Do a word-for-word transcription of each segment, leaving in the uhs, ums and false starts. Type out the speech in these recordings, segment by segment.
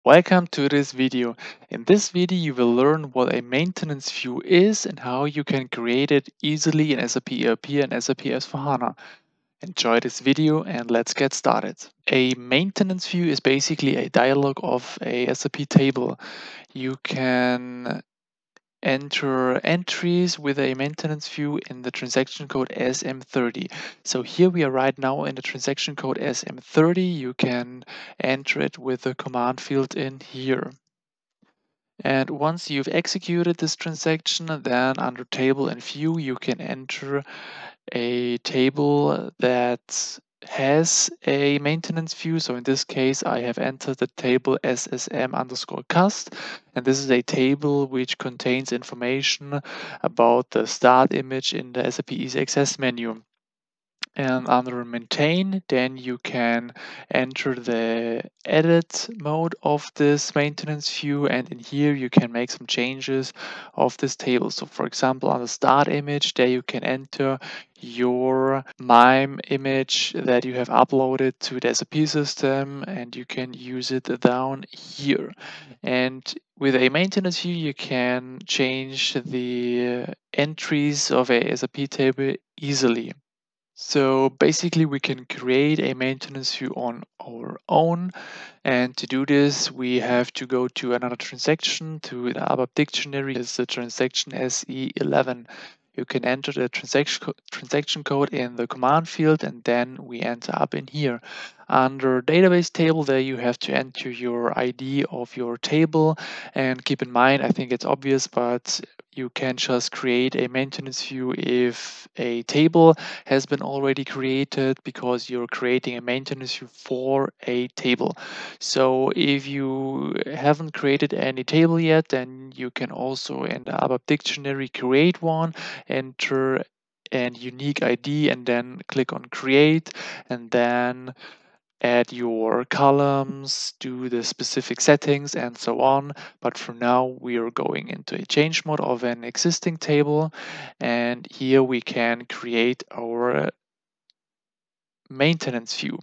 Welcome to this video. In this video, you will learn what a maintenance view is and how you can create it easily in S A P E R P and S A P S for HANA. Enjoy this video and let's get started. A maintenance view is basically a dialog of a S A P table. You can enter entries with a maintenance view in the transaction code S M thirty. So here we are right now in the transaction code S M thirty. You can enter it with the command field in here. And once you've executed this transaction, then under table and view, you can enter a table that has a maintenance view. So in this case, I have entered the table S S M underscore cast. And this is a table which contains information about the start image in the S A P Easy Access menu. And under maintain, then you can enter the edit mode of this maintenance view, and in here you can make some changes of this table. So for example, on the start image, there you can enter your MIME image that you have uploaded to the S A P system, and you can use it down here. And with a maintenance view, you can change the entries of a S A P table easily. So basically we can create a maintenance view on our own, and to do this we have to go to another transaction, to the A B A P dictionary. It's the transaction S E eleven. You can enter the transaction, co transaction code in the command field, and then we enter up in here. Under database table, there you have to enter your I D of your table, and keep in mind, I think it's obvious, but you can just create a maintenance view if a table has been already created, because you're creating a maintenance view for a table. So if you haven't created any table yet, then you can also in the A B A P dictionary create one, enter an unique I D, and then click on create, and then add your columns, do the specific settings, and so on. But for now, we are going into a change mode of an existing table, and here we can create our maintenance view.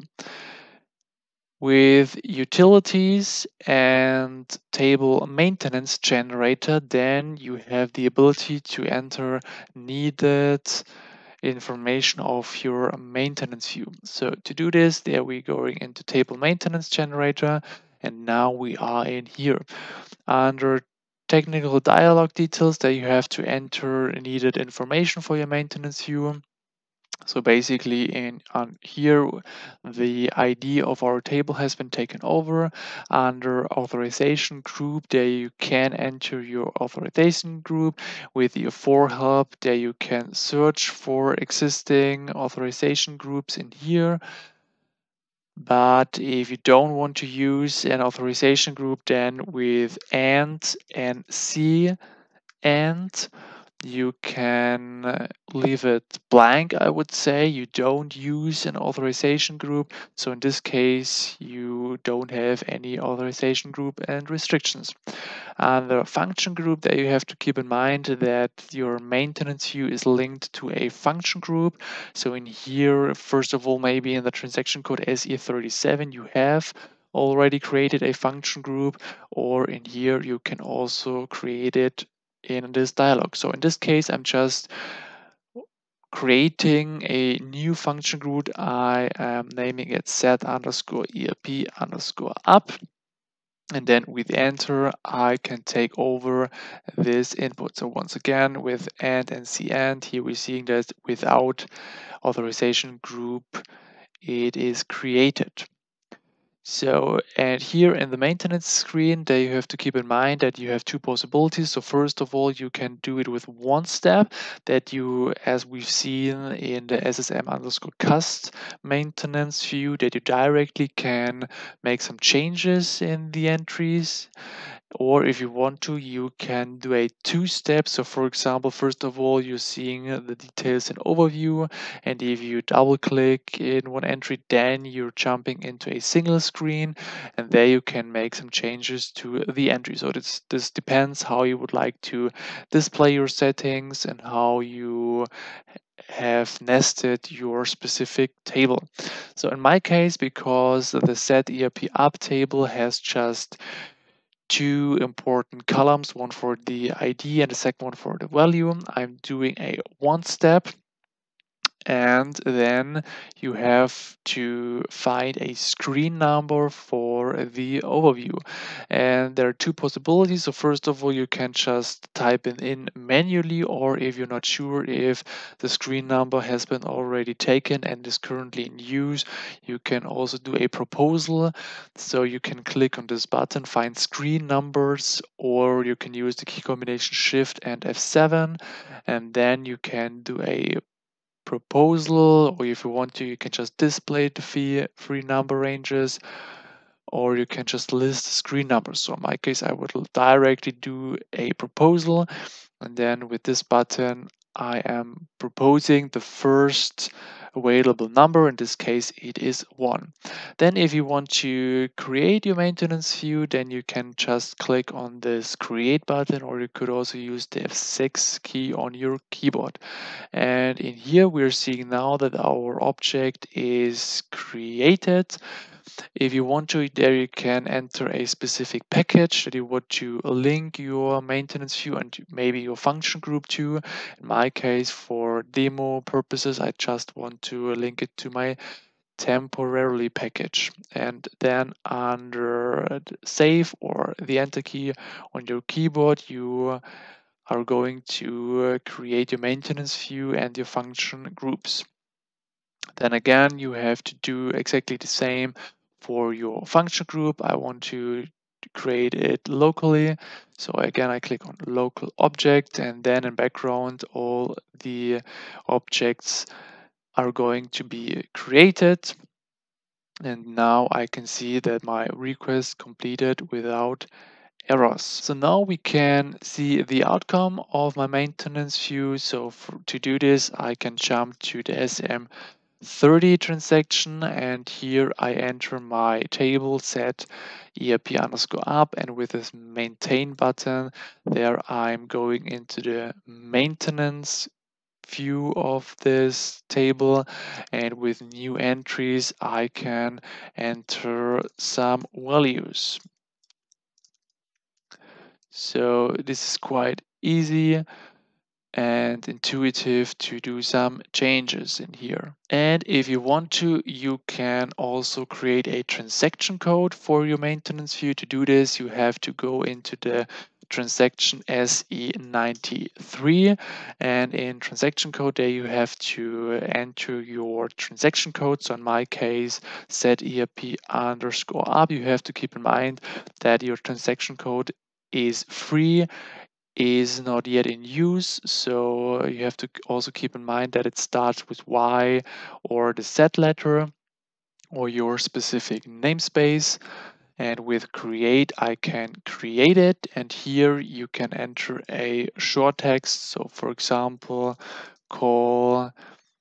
With utilities and table maintenance generator, then you have the ability to enter needed information of your maintenance view. So to do this, there we going into table maintenance generator, and now we are in here. Under technical dialog details, there you have to enter needed information for your maintenance view. So basically in on here, the I D of our table has been taken over. Under authorization group, there you can enter your authorization group. With your for help, there you can search for existing authorization groups in here. But if you don't want to use an authorization group, then with and and C and you can uh, leave it blank. I would say you don't use an authorization group. So in this case, you don't have any authorization group and restrictions. And the function group, that you have to keep in mind that your maintenance view is linked to a function group. So in here, first of all, maybe in the transaction code S E thirty-seven, you have already created a function group, or in here you can also create it in this dialog. So in this case, I'm just creating a new function group. I am naming it set underscore erp underscore up. And then with enter, I can take over this input. So once again, with and and cand, here we're seeing that without authorization group, it is created. So, and here in the maintenance screen, there you have to keep in mind that you have two possibilities. So first of all, you can do it with one step, that you, as we've seen in the S S M underscore cast maintenance view, that you directly can make some changes in the entries. Or if you want to, you can do a two step. So for example, first of all, you're seeing the details in overview. And if you double click in one entry, then you're jumping into a single screen, and there you can make some changes to the entry. So this, this depends how you would like to display your settings and how you have nested your specific table. So in my case, because the set E R P up table has just two important columns, one for the I D and the second one for the value, I'm doing a one step. And then you have to find a screen number for the overview. And there are two possibilities. So first of all, you can just type it in manually, or if you're not sure if the screen number has been already taken and is currently in use, you can also do a proposal. So you can click on this button, find screen numbers, or you can use the key combination Shift and F seven, and then you can do a proposal, or if you want to, you can just display the fee, free number ranges, or you can just list the screen numbers. So in my case, I would directly do a proposal, and then with this button, I am proposing the first available number. In this case, it is one. Then if you want to create your maintenance view, then you can just click on this create button, or you could also use the F six key on your keyboard. And in here, we're seeing now that our object is created. If you want to, there you can enter a specific package that you want to link your maintenance view and maybe your function group to. In my case, for demo purposes, I just want to link it to my temporarily package. And then under save or the enter key on your keyboard, you are going to create your maintenance view and your function groups. Then again, you have to do exactly the same for your function group. I want to create it locally. So again, I click on local object, and then in background, all the objects are going to be created. And now I can see that my request completed without errors. So now we can see the outcome of my maintenance view. So for, to do this, I can jump to the S M thirty transaction, and here I enter my table set E R P underscore up, and with this maintain button there I'm going into the maintenance view of this table, and with new entries I can enter some values. So this is quite easy and intuitive to do some changes in here. And if you want to, you can also create a transaction code for your maintenance view. To do this, you have to go into the transaction S E ninety-three, and in transaction code there you have to enter your transaction code. So in my case, set E R P underscore up. You have to keep in mind that your transaction code is free, is not yet in use, so you have to also keep in mind that it starts with Y or the Z letter or your specific namespace. And with create, I can create it, and here you can enter a short text. So for example, call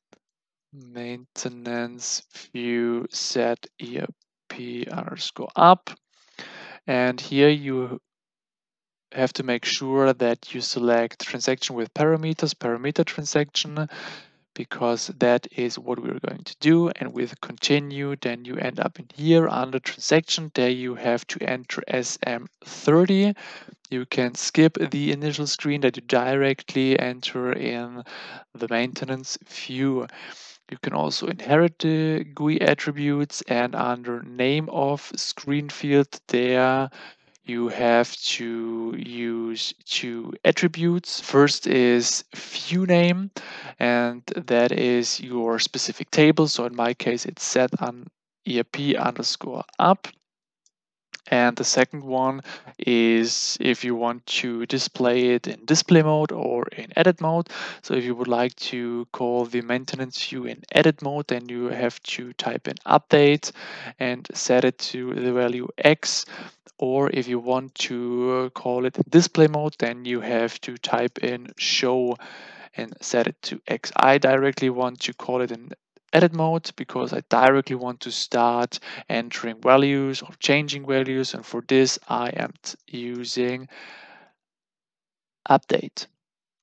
maintenance view set E R P underscore up, and here you have to make sure that you select transaction with parameters, parameter transaction, because that is what we're going to do. And with continue, then you end up in here under transaction. There you have to enter S M thirty. You can skip the initial screen that you directly enter in the maintenance view. You can also inherit the G U I attributes, and under name of screen field there you have to use two attributes. First is view name, and that is your specific table. So in my case, it's set on E R P underscore up. And the second one is if you want to display it in display mode or in edit mode. So if you would like to call the maintenance view in edit mode, then you have to type in update and set it to the value X. Or if you want to call it in display mode, then you have to type in show and set it to X. I directly want to call it in edit mode because I directly want to start entering values or changing values, and for this I am using update.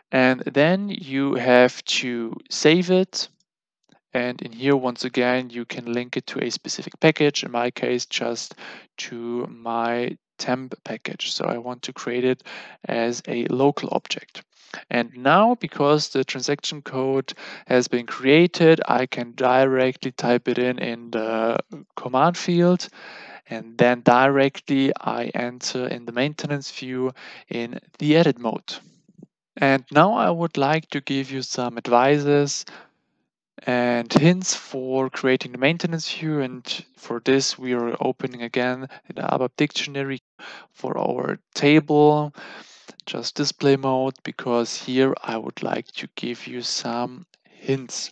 And then you have to save it. And in here, once again, you can link it to a specific package. In my case, just to my temp package. So I want to create it as a local object. And now, because the transaction code has been created, I can directly type it in in the command field. And then directly I enter in the maintenance view in the edit mode. And now I would like to give you some advices and hints for creating the maintenance view. And for this, we are opening again the A B A P dictionary for our table, just display mode, because here I would like to give you some hints.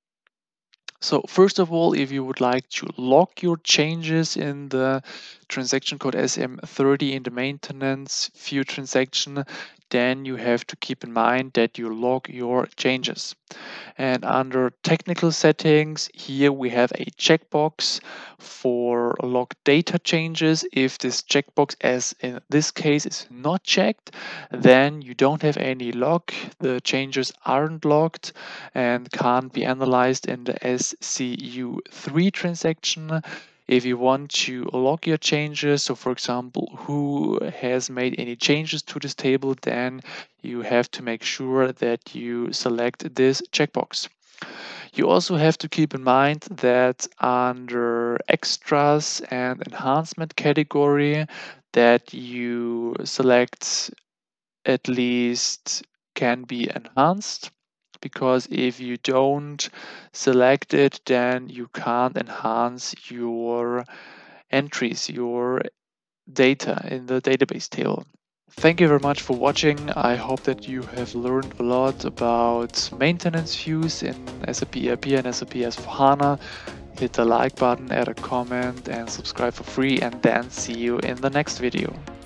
So first of all, if you would like to log your changes in the transaction code S M thirty in the maintenance view transaction, then you have to keep in mind that you log your changes. And under technical settings, here we have a checkbox for log data changes. If this checkbox, as in this case, is not checked, then you don't have any log. The changes aren't logged and can't be analyzed in the S C U three transaction. If you want to log your changes, so for example, who has made any changes to this table, then you have to make sure that you select this checkbox. You also have to keep in mind that under extras and enhancement category that you select at least can be enhanced, because if you don't select it, then you can't enhance your entries, your data in the database table. Thank you very much for watching. I hope that you have learned a lot about maintenance views in S A P E R P and S A P S for HANA. Hit the like button, add a comment, and subscribe for free, and then see you in the next video.